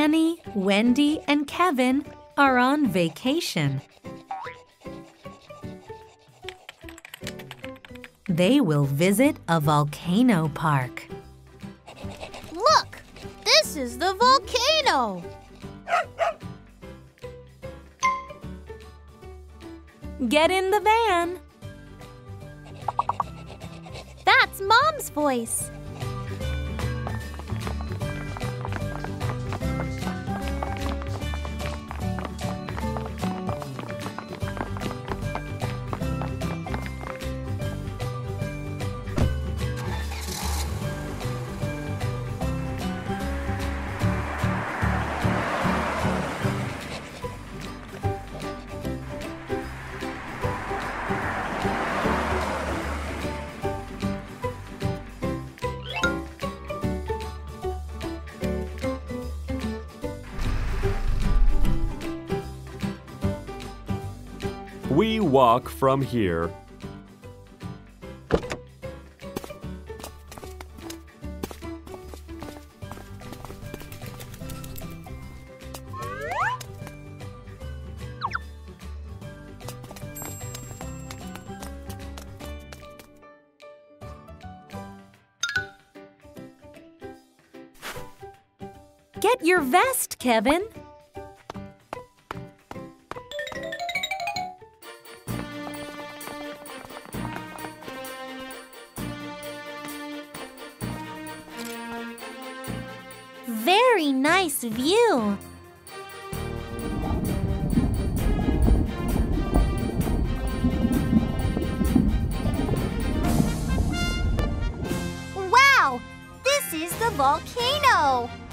Danny, Wendy, and Kevin are on vacation. They will visit a volcano park. Look! This is the volcano! Get in the van. That's Mom's voice. We walk from here. Get your vest, Kevin. Very nice view. Wow! This is the volcano!